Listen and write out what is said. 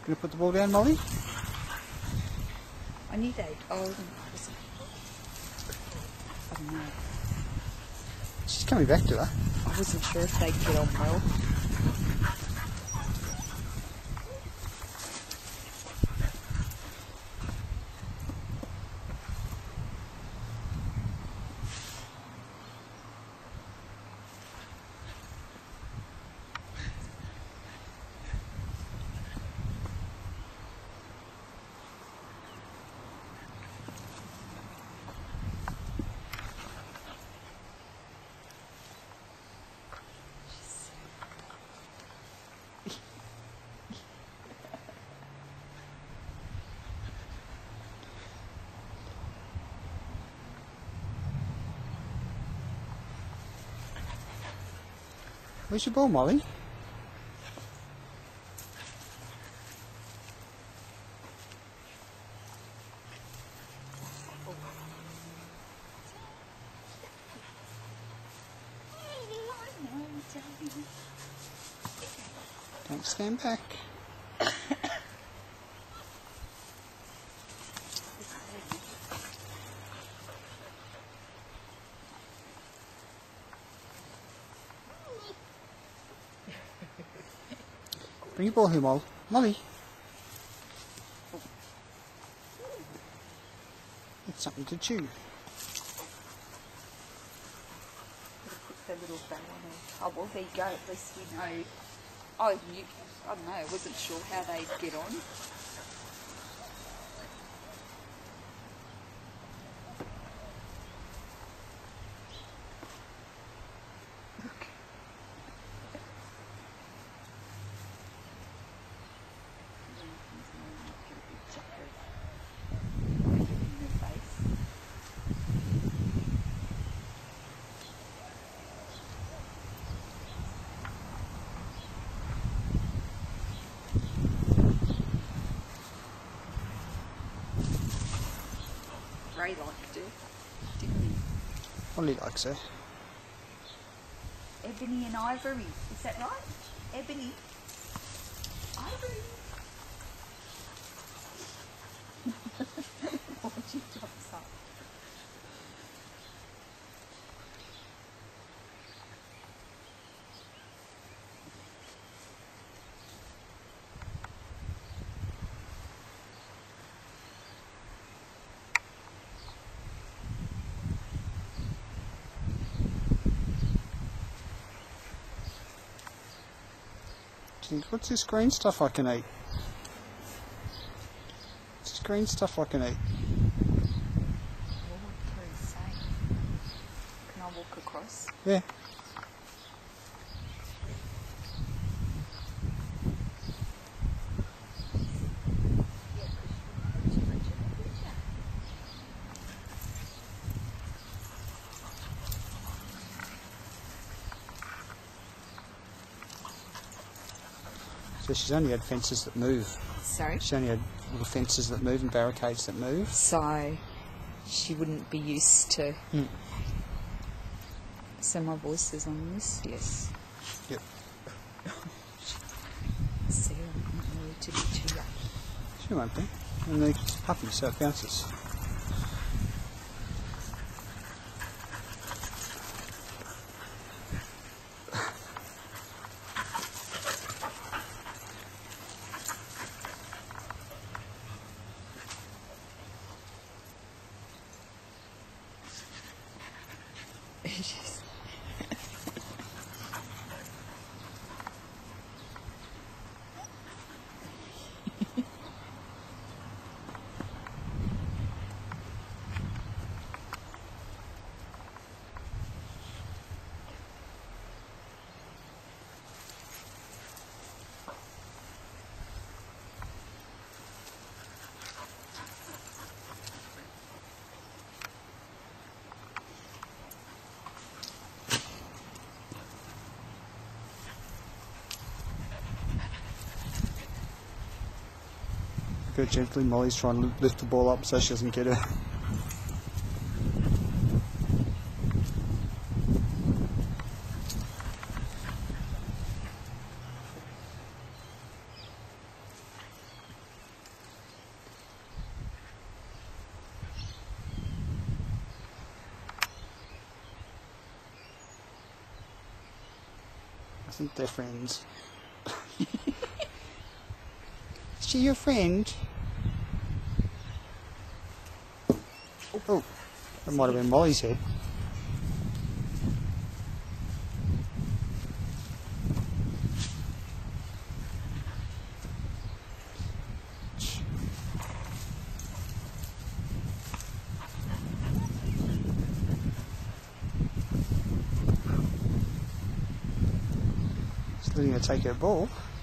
Gonna put the ball down, Molly? I knew they'd. Oh, I don't know. She's coming back to her. I wasn't sure if they'd get on well. Where's your ball, Molly? Don't stand back. Bring your ball here, Molly. It's something to chew. Put the little bell on her. Oh, well, there you go. At least we know. I don't know. I wasn't sure how they'd get on. Ray liked it, didn't he? Molly likes her. Ebony and Ivory. Is that right? Ebony. Ivory. What you jumps up? What's this green stuff I can eat? What's this green stuff I can eat? What are you saying? Can I walk across? Yeah. So she's only had fences that move. Sorry? She's only had little fences that move and barricades that move. So she wouldn't be used to. So my voice is on this, yes. Yep. Sarah might need to be too rough. She won't be. And they're puppy, so it bounces. Yes. Go gently. Molly's trying to lift the ball up so she doesn't get her. think they're friends. Is she your friend? Oh, that might have been Molly's head. Just letting her take her ball.